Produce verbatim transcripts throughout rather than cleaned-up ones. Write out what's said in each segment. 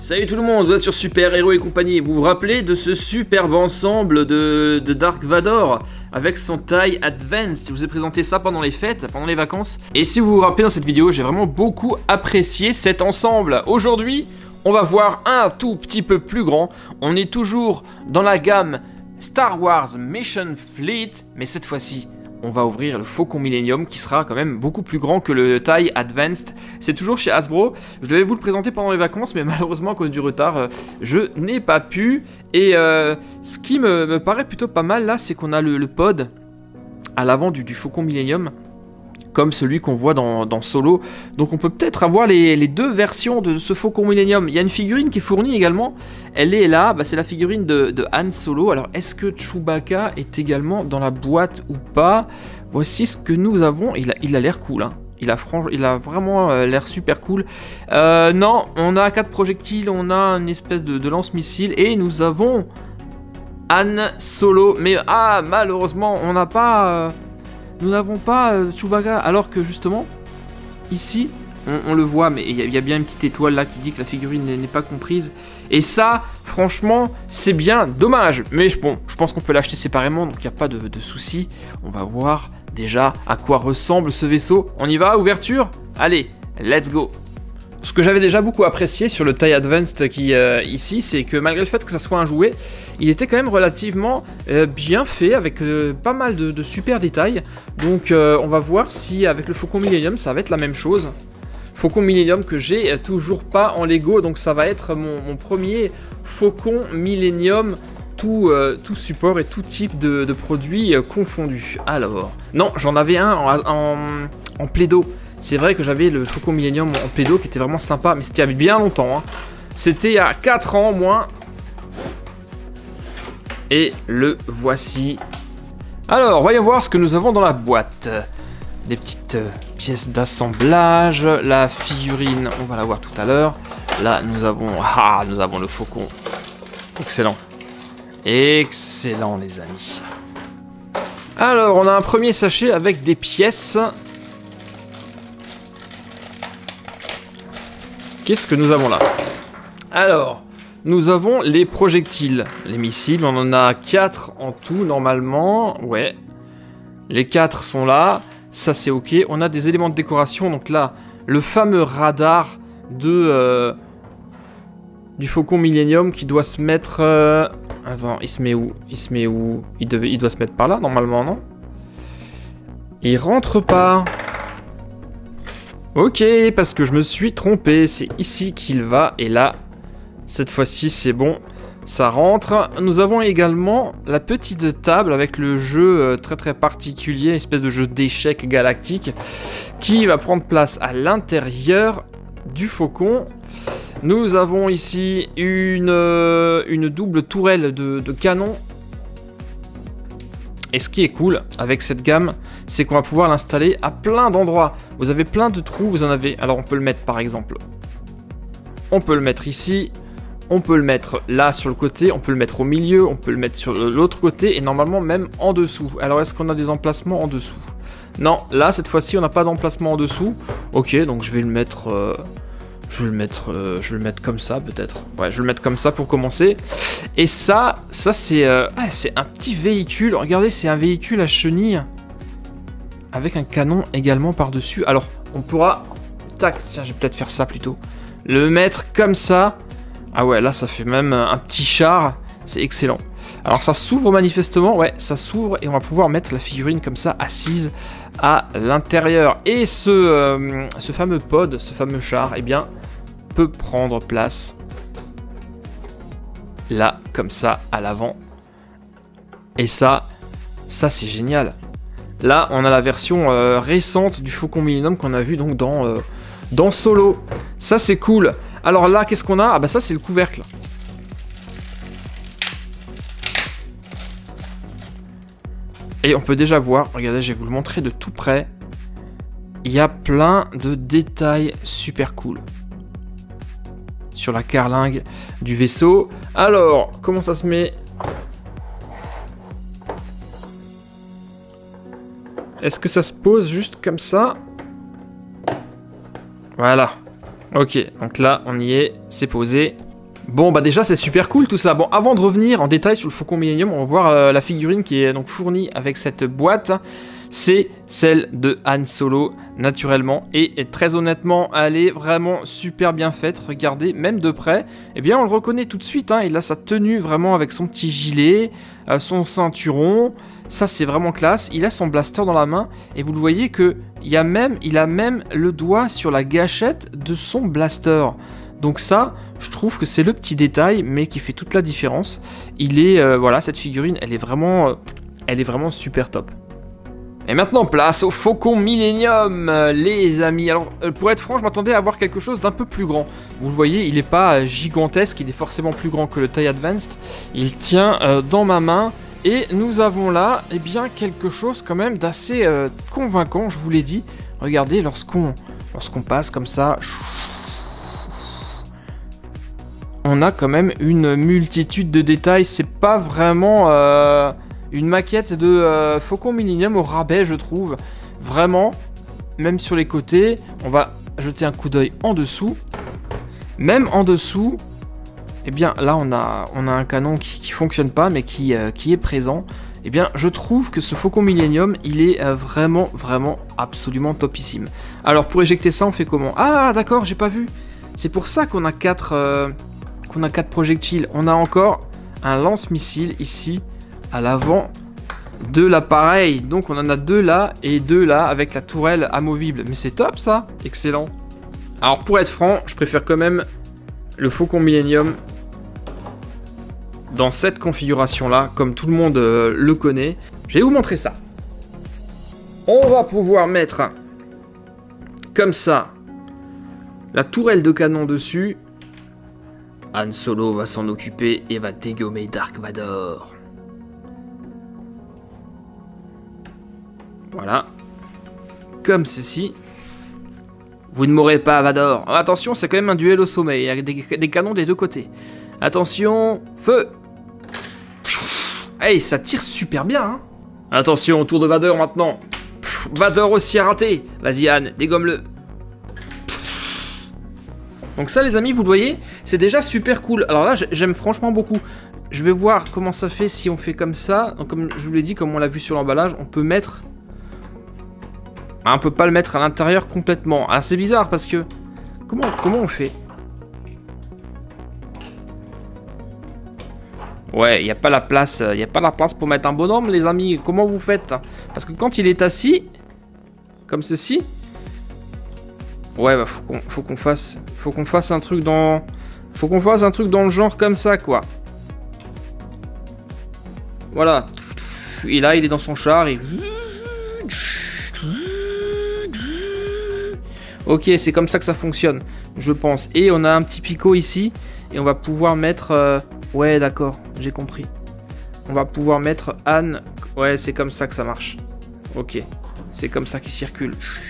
Salut tout le monde, vous êtes sur Super Héros et compagnie. Vous vous rappelez de ce superbe ensemble de, de Dark Vador avec son taille Advanced? Je vous ai présenté ça pendant les fêtes, pendant les vacances. Et si vous vous rappelez dans cette vidéo, j'ai vraiment beaucoup apprécié cet ensemble. Aujourd'hui, on va voir un tout petit peu plus grand. On est toujours dans la gamme Star Wars Mission Fleet, mais cette fois-ci, on va ouvrir le Faucon Millenium qui sera quand même beaucoup plus grand que le taille Advanced. C'est toujours chez Hasbro. Je devais vous le présenter pendant les vacances, mais malheureusement à cause du retard, euh, je n'ai pas pu. Et euh, ce qui me, me paraît plutôt pas mal là, c'est qu'on a le, le pod à l'avant du, du Faucon Millenium, comme celui qu'on voit dans, dans Solo. Donc on peut peut-être avoir les, les deux versions de ce Faucon Millenium. Il y a une figurine qui est fournie également. Elle est là, bah, c'est la figurine de, de Han Solo. Alors est-ce que Chewbacca est également dans la boîte ou pas? Voici ce que nous avons. Il a il a l'air cool, hein. Il a, franch... il a vraiment euh, l'air super cool. Euh, non, on a quatre projectiles, on a une espèce de, de lance-missile. Et nous avons Han Solo. Mais ah, malheureusement, on n'a pas... Euh... Nous n'avons pas euh, Chewbacca, alors que justement, ici, on, on le voit, mais il y, y a bien une petite étoile là qui dit que la figurine n'est pas comprise. Et ça, franchement, c'est bien dommage. Mais bon, je pense qu'on peut l'acheter séparément, donc il n'y a pas de, de souci. On va voir déjà à quoi ressemble ce vaisseau. On y va, ouverture? Allez, let's go! Ce que j'avais déjà beaucoup apprécié sur le taille Advanced qui euh, ici, c'est que malgré le fait que ça soit un jouet, il était quand même relativement euh, bien fait, avec euh, pas mal de, de super détails. Donc euh, on va voir si avec le Faucon Millenium ça va être la même chose. Faucon Millenium que j'ai euh, toujours pas en Lego, donc ça va être mon, mon premier Faucon Millenium, tout, euh, tout support et tout type de, de produits euh, confondus. Alors, non, j'en avais un en, en, en Play-Doh. C'est vrai que j'avais le Faucon Millenium en Play-Doh qui était vraiment sympa, mais c'était il y a bien longtemps, hein. C'était il y a quatre ans au moins. Et le voici. Alors, voyons voir ce que nous avons dans la boîte. Des petites euh, pièces d'assemblage. La figurine, on va la voir tout à l'heure. Là, nous avons... Ah, nous avons le Faucon. Excellent. Excellent, les amis. Alors, on a un premier sachet avec des pièces. Qu'est-ce que nous avons là? Alors, nous avons les projectiles, les missiles. On en a quatre en tout, normalement. Ouais. Les quatre sont là. Ça, c'est OK. On a des éléments de décoration. Donc là, le fameux radar de, euh, du Faucon Millenium qui doit se mettre... Euh... Attends, il se met où? Il se met où? il, devait... il doit se mettre par là, normalement, non? Il rentre pas. Ok, parce que je me suis trompé. C'est ici qu'il va. Et là... Cette fois-ci, c'est bon, ça rentre. Nous avons également la petite table avec le jeu euh, très très particulier, espèce de jeu d'échecs galactique, qui va prendre place à l'intérieur du Faucon. Nous avons ici une, euh, une double tourelle de, de canon. Et ce qui est cool avec cette gamme, c'est qu'on va pouvoir l'installer à plein d'endroits. Vous avez plein de trous, vous en avez... Alors on peut le mettre par exemple. On peut le mettre ici. On peut le mettre là sur le côté, on peut le mettre au milieu, on peut le mettre sur l'autre côté et normalement même en dessous. Alors est-ce qu'on a des emplacements en dessous? Non, là cette fois-ci on n'a pas d'emplacement en dessous. Ok, donc je vais le mettre, euh, je vais le mettre, euh, je vais le mettre comme ça peut-être. Ouais, je vais le mettre comme ça pour commencer. Et ça, ça c'est, euh, ah, c'est un petit véhicule. Regardez, c'est un véhicule à chenilles avec un canon également par-dessus. Alors on pourra, tac, tiens, je vais peut-être faire ça plutôt. Le mettre comme ça. Ah ouais, là ça fait même un petit char, c'est excellent. Alors ça s'ouvre manifestement, ouais, ça s'ouvre et on va pouvoir mettre la figurine comme ça, assise à l'intérieur. Et ce, euh, ce fameux pod, ce fameux char, eh bien, peut prendre place là, comme ça, à l'avant. Et ça, ça c'est génial. Là, on a la version euh, récente du Faucon Millenium qu'on a vu donc dans, euh, dans Solo. Ça c'est cool. Alors là, qu'est-ce qu'on a? Ah bah ça, c'est le couvercle. Et on peut déjà voir, regardez, je vais vous le montrer de tout près. Il y a plein de détails super cool sur la carlingue du vaisseau. Alors, comment ça se met? Est-ce que ça se pose juste comme ça? Voilà. Ok, donc là, on y est, c'est posé. Bon bah déjà c'est super cool tout ça. Bon, avant de revenir en détail sur le Faucon Millenium, on va voir euh, la figurine qui est donc fournie avec cette boîte. C'est celle de Han Solo, naturellement. Et, et très honnêtement, elle est vraiment super bien faite. Regardez, même de près, eh bien on le reconnaît tout de suite. Hein. Il a sa tenue vraiment avec son petit gilet, euh, son ceinturon. Ça c'est vraiment classe. Il a son blaster dans la main. Et vous le voyez que il y a même, il a même le doigt sur la gâchette de son blaster. Donc ça, je trouve que c'est le petit détail, mais qui fait toute la différence. Il est, euh, voilà, cette figurine, elle est vraiment, euh, elle est vraiment super top. Et maintenant, place au Faucon Millenium, euh, les amis. Alors, euh, pour être franc, je m'attendais à avoir quelque chose d'un peu plus grand. Vous le voyez, il n'est pas euh, gigantesque, il est forcément plus grand que le TIE Advanced. Il tient euh, dans ma main. Et nous avons là, eh bien, quelque chose quand même d'assez euh, convaincant, je vous l'ai dit. Regardez, lorsqu'on lorsqu'on passe comme ça... On a quand même une multitude de détails. C'est pas vraiment euh, une maquette de euh, Faucon Millenium au rabais, je trouve. Vraiment, même sur les côtés, on va jeter un coup d'œil en dessous. Même en dessous, eh bien là on a, on a un canon qui, qui fonctionne pas, mais qui, euh, qui est présent. Eh bien, je trouve que ce Faucon Millenium, il est euh, vraiment, vraiment, absolument topissime. Alors, pour éjecter ça, on fait comment? Ah, d'accord, j'ai pas vu. C'est pour ça qu'on a quatre... Euh, On a quatre projectiles. On a encore un lance-missile ici à l'avant de l'appareil. Donc on en a deux là et deux là avec la tourelle amovible. Mais c'est top ça. Excellent. Alors pour être franc, je préfère quand même le Faucon Millenium dans cette configuration là, comme tout le monde euh, le connaît. Je vais vous montrer ça. On va pouvoir mettre comme ça la tourelle de canon dessus. Han Solo va s'en occuper et va dégommer Dark Vador. Voilà. Comme ceci. Vous ne mourrez pas, Vador. Attention, c'est quand même un duel au sommet. Il y a des, des canons des deux côtés. Attention, feu. Hey, ça tire super bien, hein. Attention, tour de Vador maintenant. Vador aussi a raté. Vas-y, Han, dégomme-le. Donc ça les amis, vous le voyez, c'est déjà super cool. Alors là, j'aime franchement beaucoup. Je vais voir comment ça fait si on fait comme ça. Donc comme je vous l'ai dit, comme on l'a vu sur l'emballage, on peut mettre... Ah, on peut pas le mettre à l'intérieur complètement. Ah, c'est bizarre parce que... Comment, comment on fait? Ouais, il n'y a pas la place, il n'y a pas la place pour mettre un bonhomme les amis. Comment vous faites? Parce que quand il est assis, comme ceci... Ouais, bah faut qu'on faut qu'on fasse, faut qu'on fasse un truc dans, faut qu'on fasse un truc dans le genre comme ça quoi. Voilà. Et là, il est dans son char et. Ok, c'est comme ça que ça fonctionne, je pense. Et on a un petit picot ici et on va pouvoir mettre. Euh... Ouais, d'accord, j'ai compris. On va pouvoir mettre Han. Ouais, c'est comme ça que ça marche. Ok, c'est comme ça qu'il circule.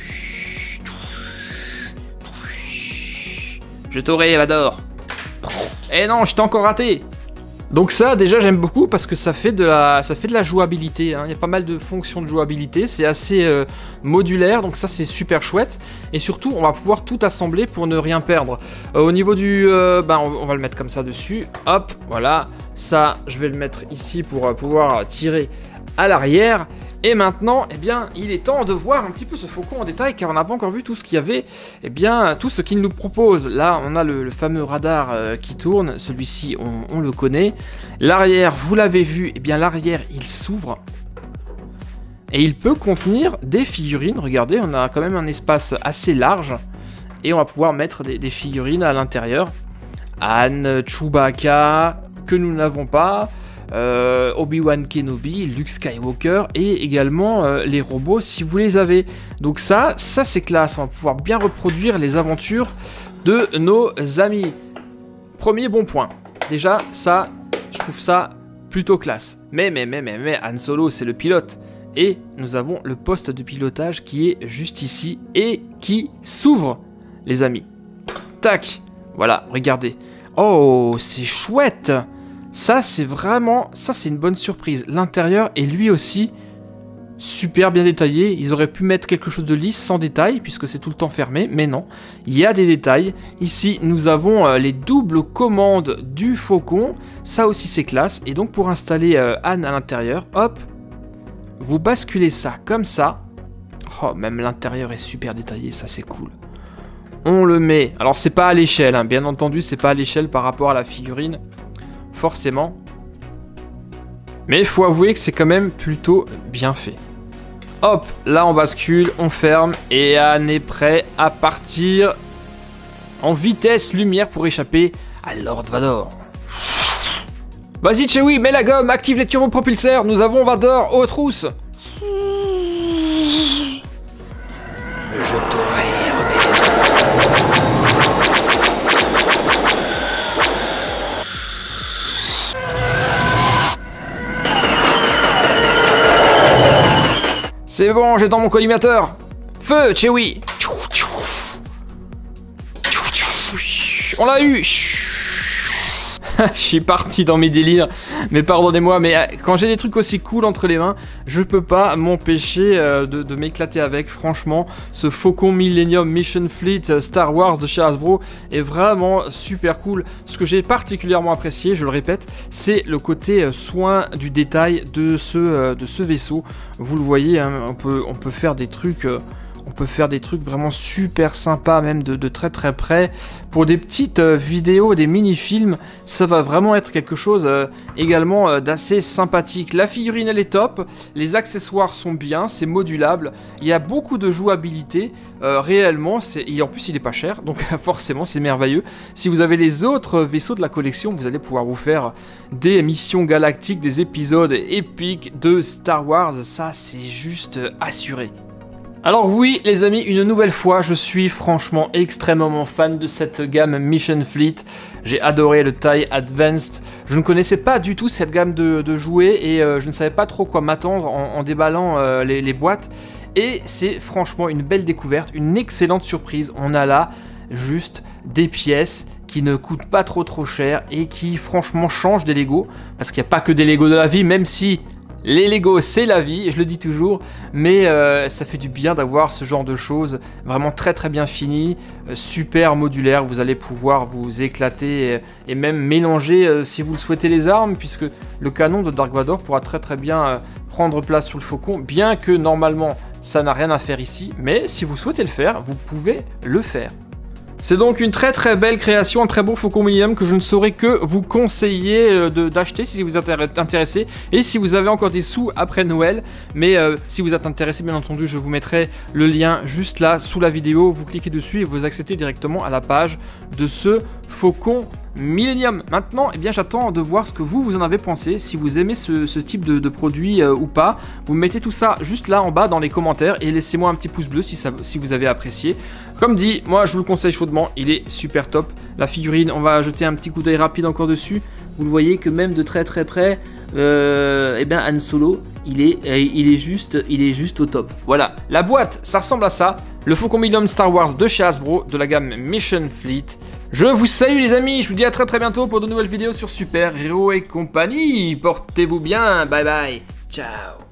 Je t'aurai, Vador. Eh non, je t'ai encore raté. Donc ça, déjà, j'aime beaucoup parce que ça fait de la, ça fait de la jouabilité. Hein. Il y a pas mal de fonctions de jouabilité. C'est assez euh, modulaire, donc ça, c'est super chouette. Et surtout, on va pouvoir tout assembler pour ne rien perdre. Euh, au niveau du... Euh, ben, on, on va le mettre comme ça dessus. Hop, voilà. Ça, je vais le mettre ici pour euh, pouvoir tirer à l'arrière. Et maintenant, eh bien, il est temps de voir un petit peu ce faucon en détail, car on n'a pas encore vu tout ce qu'il y avait, eh bien, tout ce qu'il nous propose. Là, on a le, le fameux radar euh, qui tourne, celui-ci, on, on le connaît. L'arrière, vous l'avez vu, eh bien, l'arrière, il s'ouvre. Et il peut contenir des figurines, regardez, on a quand même un espace assez large. Et on va pouvoir mettre des, des figurines à l'intérieur. Han, Chewbacca, que nous n'avons pas... Euh, Obi-Wan Kenobi, Luke Skywalker et également euh, les robots si vous les avez. Donc ça, ça c'est classe, on va pouvoir bien reproduire les aventures de nos amis. Premier bon point. Déjà, ça, je trouve ça plutôt classe. Mais, mais, mais, mais, mais, Han Solo c'est le pilote. Et nous avons le poste de pilotage qui est juste ici et qui s'ouvre, les amis. Tac, voilà, regardez. Oh, c'est chouette. Ça, c'est vraiment... Ça, c'est une bonne surprise. L'intérieur est lui aussi super bien détaillé. Ils auraient pu mettre quelque chose de lisse sans détail, puisque c'est tout le temps fermé, mais non, il y a des détails. Ici, nous avons euh, les doubles commandes du Faucon, ça aussi c'est classe. Et donc pour installer euh, Anne à l'intérieur, hop, vous basculez ça comme ça. Oh, même l'intérieur est super détaillé, ça c'est cool. On le met, alors c'est pas à l'échelle, hein, bien entendu, c'est pas à l'échelle par rapport à la figurine, forcément. Mais il faut avouer que c'est quand même plutôt bien fait. Hop, là on bascule, on ferme, et Anne est prêt à partir en vitesse lumière pour échapper à Lord Vador. Vas-y Chewie, mets la gomme, active les turbopropulseurs, nous avons Vador aux trousses. Je t'aurai, Rebelle. C'est bon, j'ai dans mon collimateur. Feu, Chewie. On l'a eu. Je suis parti dans mes délires, mais pardonnez-moi, mais quand j'ai des trucs aussi cool entre les mains, je peux pas m'empêcher euh, de, de m'éclater avec. Franchement, ce Faucon Millennium Mission Fleet Star Wars de chez Hasbro est vraiment super cool. Ce que j'ai particulièrement apprécié, je le répète, c'est le côté soin du détail de ce, euh, de ce vaisseau. Vous le voyez, hein, on peut, on peut faire des trucs... Euh, On peut faire des trucs vraiment super sympas, même de, de très très près. Pour des petites euh, vidéos, des mini-films, ça va vraiment être quelque chose euh, également euh, d'assez sympathique. La figurine, elle est top. Les accessoires sont bien, c'est modulable. Il y a beaucoup de jouabilité. Euh, réellement, et en plus, il est pas cher. Donc forcément, c'est merveilleux. Si vous avez les autres vaisseaux de la collection, vous allez pouvoir vous faire des missions galactiques, des épisodes épiques de Star Wars. Ça, c'est juste assuré. Alors oui les amis, une nouvelle fois, je suis franchement extrêmement fan de cette gamme Mission Fleet. J'ai adoré le TIE Advanced. Je ne connaissais pas du tout cette gamme de, de jouets et euh, je ne savais pas trop quoi m'attendre en, en déballant euh, les, les boîtes. Et c'est franchement une belle découverte, une excellente surprise. On a là juste des pièces qui ne coûtent pas trop trop cher et qui franchement changent des Lego. Parce qu'il n'y a pas que des Lego de la vie, même si... les Lego, c'est la vie, je le dis toujours, mais euh, ça fait du bien d'avoir ce genre de choses vraiment très très bien finies, euh, super modulaire. Vous allez pouvoir vous éclater et, et même mélanger, euh, si vous le souhaitez, les armes, puisque le canon de Dark Vador pourra très très bien euh, prendre place sur le Faucon, bien que normalement ça n'a rien à faire ici, mais si vous souhaitez le faire, vous pouvez le faire. C'est donc une très très belle création, un très beau Faucon Millennium que je ne saurais que vous conseiller d'acheter si vous êtes intéressé et si vous avez encore des sous après Noël. Mais euh, si vous êtes intéressé, bien entendu, je vous mettrai le lien juste là sous la vidéo. Vous cliquez dessus et vous accédez directement à la page de ce Faucon Millennium. Maintenant, eh bien, j'attends de voir ce que vous, vous en avez pensé, si vous aimez ce, ce type de, de produit euh, ou pas. Vous mettez tout ça juste là en bas dans les commentaires et laissez-moi un petit pouce bleu si, ça, si vous avez apprécié. Comme dit, moi je vous le conseille chaudement, il est super top. La figurine, on va jeter un petit coup d'œil rapide encore dessus. Vous le voyez que même de très très près, euh, eh bien Han Solo, il est, il, est juste, il est juste au top. Voilà, la boîte, ça ressemble à ça. Le Faucon Millennium Star Wars de chez Hasbro, de la gamme Mission Fleet. Je vous salue les amis, je vous dis à très très bientôt pour de nouvelles vidéos sur Super Héros et compagnie. Portez-vous bien, bye bye, ciao.